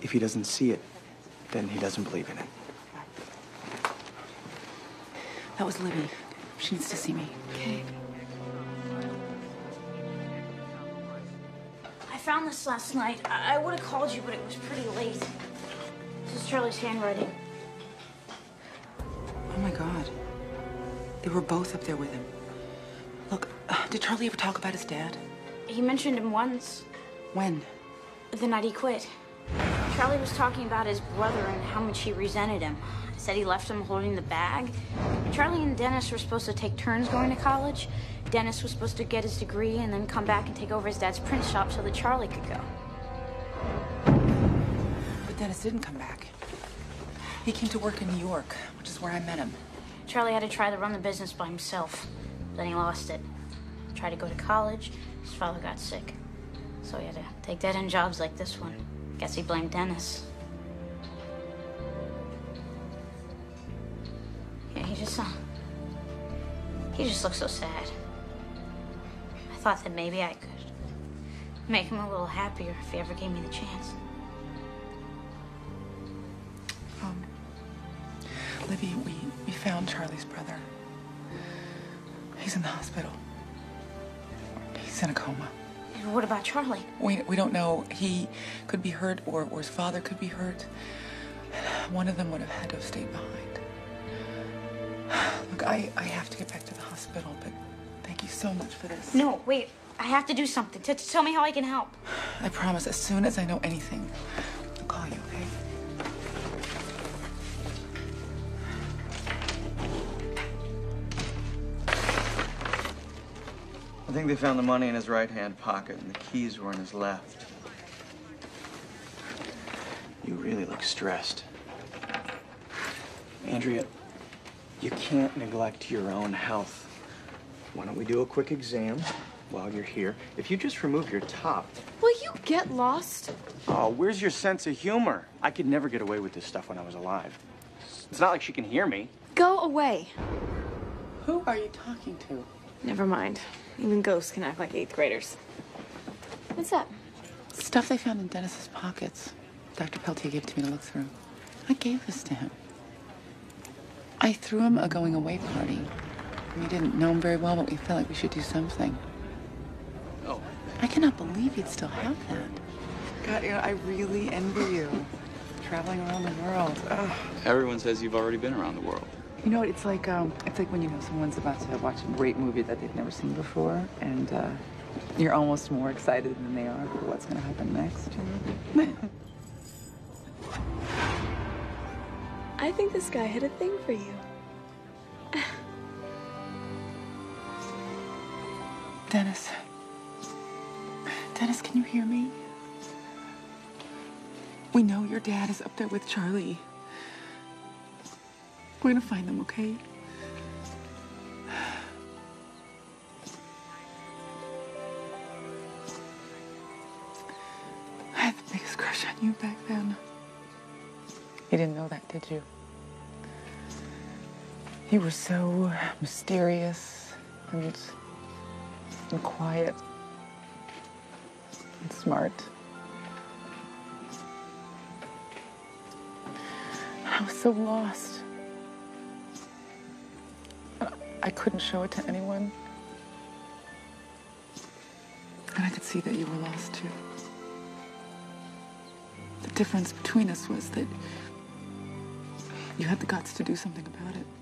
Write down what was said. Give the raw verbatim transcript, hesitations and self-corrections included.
If he doesn't see it, then he doesn't believe in it. That was Libby. She needs to see me. Okay. I found this last night. I, I would have called you, but it was pretty late. This is Charlie's handwriting. Oh my God. They were both up there with him. Look, uh, did Charlie ever talk about his dad? He mentioned him once. When? The night he quit. Charlie was talking about his brother and how much he resented him. Said he left him holding the bag. Charlie and Dennis were supposed to take turns going to college. Dennis was supposed to get his degree and then come back and take over his dad's print shop so that Charlie could go. But Dennis didn't come back. He came to work in New York, which is where I met him. Charlie had to try to run the business by himself. Then he lost it. Tried to go to college. His father got sick. So he had to take dead-end jobs like this one. Guess he blamed Dennis. Yeah, he just, uh, he just looked so sad. I thought that maybe I could make him a little happier if he ever gave me the chance. Um, Libby, we, we found Charlie's brother. He's in the hospital. He's in a coma. And what about Charlie? We, we don't know. He could be hurt, or, or his father could be hurt. One of them would have had to have stayed behind. Look, I, I have to get back to the hospital, but thank you so much for this. No, wait. I have to do something. T tell me how I can help. I promise, as soon as I know anything, I'll call you, okay? I think they found the money in his right-hand pocket and the keys were in his left. You really look stressed. Andrea, you can't neglect your own health. Why don't we do a quick exam while you're here? If you just remove your top... Will you get lost? Oh, where's your sense of humor? I could never get away with this stuff when I was alive. It's not like she can hear me. Go away. Who are you talking to? Never mind. Even ghosts can act like eighth graders. What's that? Stuff they found in Dennis's pockets. Doctor Peltier gave it to me to look through. I gave this to him. I threw him a going-away party. We didn't know him very well, but we felt like we should do something. Oh. I cannot believe you'd still have that. God, you know, I really envy you. Traveling around the world. Ugh. Everyone says you've already been around the world. You know, it's like um, it's like when you know someone's about to watch a great movie that they've never seen before, and uh, you're almost more excited than they are for what's going to happen next. You know? I think this guy had a thing for you. Dennis. Dennis, can you hear me? We know your dad is up there with Charlie. We're gonna find them, okay? I had the biggest crush on you back then. You didn't know that, did you? You were so mysterious and, and quiet and smart. I was so lost. I couldn't show it to anyone. And I could see that you were lost too. The difference between us was that you had the guts to do something about it.